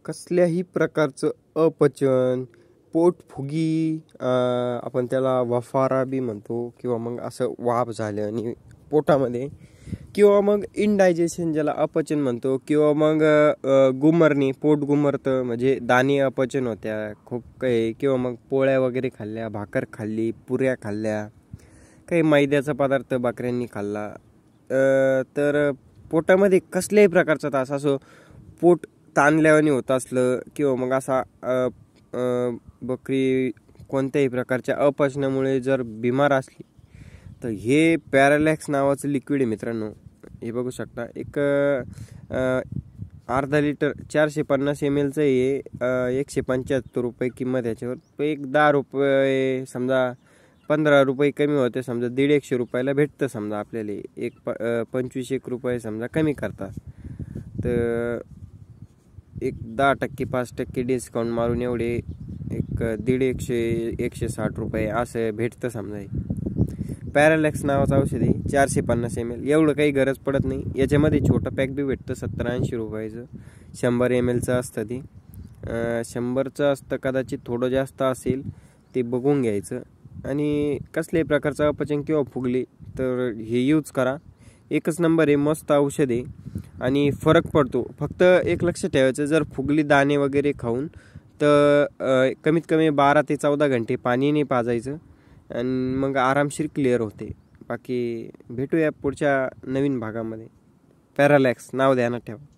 कसल्याही प्रकारचं अपचन, पोटफुगी, आपण त्याला वाफारा बी म्हणतो किंवा मग असं वाफ झालं आणि पोटामध्ये, किंवा मग इनडायजेशन ज्याला अपचन म्हणतो, किंवा मग गुमरणी, पोट गुमरतं म्हणजे दाणे अपचन होत्या खूप काही, किंवा मग पोळ्या वगैरे खाल्ल्या, भाकर खाल्ली, पुऱ्या खाल्ल्या, काही मैद्याचा पदार्थ बकऱ्यांनी खाल्ला, तर पोटामध्ये कसल्याही प्रकारचा त्रास असो, पोट ताणल्यावानी होत असलं किंवा मग असा बकरी कोणत्याही प्रकारच्या अपचनामुळे जर बिमार असली तर हे पॅरालॅक्स नावाचं लिक्विड आहे मित्रांनो. हे बघू शकता, एक अर्धा लिटर 450 ml चं हे 175 रुपये किंमत याच्यावर. एक 10 रुपये समजा 15 रुपये कमी होते, समजा 150 रुपयाला भेटतं समजा आपल्याला. एक 25 रुपये समजा कमी करतात, तर एक 10% 5% डिस्काउंट मारून एवढे एक 150-160 रुपये असं भेटतं समजा. हे पॅरालॅक्स नावाचं औषध आहे, 450 ml. एवढं काही गरज पडत नाही. याच्यामध्ये छोटं पॅक बी भेटतं 70-80 रुपयाचं. 100 ml चं असतं ते. 100चं असतं, कदाचित थोडं जास्त असेल, ते बघून घ्यायचं. आणि कसल्याही प्रकारचं अपचन किंवा फुगले तर हे यूज करा. एकच नंबर आहे, मस्त औषध आहे आणि फरक पडतो. फक्त एक लक्ष ठेवायचं, जर फुगली दाणे वगैरे खाऊन तर कमीत कमी 12 ते 14 घंटे पाणी नाही पाजायचं आणि मग आरामशीर क्लिअर होते. बाकी भेटूया पुढच्या नवीन भागामध्ये. पॅरालॅक्स नाव ध्यानात ठेवा.